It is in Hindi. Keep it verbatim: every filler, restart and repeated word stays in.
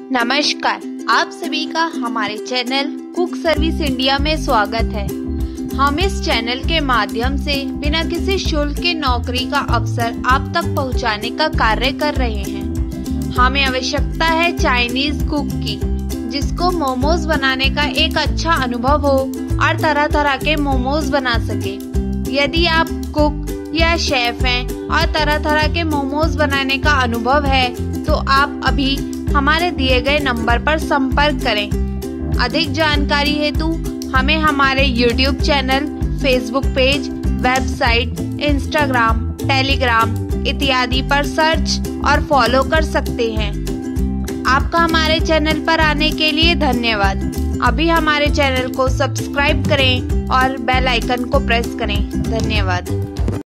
नमस्कार, आप सभी का हमारे चैनल कुक सर्विस इंडिया में स्वागत है। हम इस चैनल के माध्यम से बिना किसी शुल्क के नौकरी का अवसर आप तक पहुंचाने का कार्य कर रहे हैं। हमें आवश्यकता है चाइनीज कुक की, जिसको मोमोज बनाने का एक अच्छा अनुभव हो और तरह तरह के मोमोज बना सके। यदि आप कुक या शेफ हैं और तरह तरह के मोमोज बनाने का अनुभव है तो आप अभी हमारे दिए गए नंबर पर संपर्क करें। अधिक जानकारी हेतु हमें हमारे YouTube channel, Facebook page, website, Instagram, Telegram इत्यादि पर सर्च और फॉलो कर सकते हैं। आपका हमारे चैनल पर आने के लिए धन्यवाद। अभी हमारे चैनल को सब्सक्राइब करें और बेल आइकन को प्रेस करें। धन्यवाद।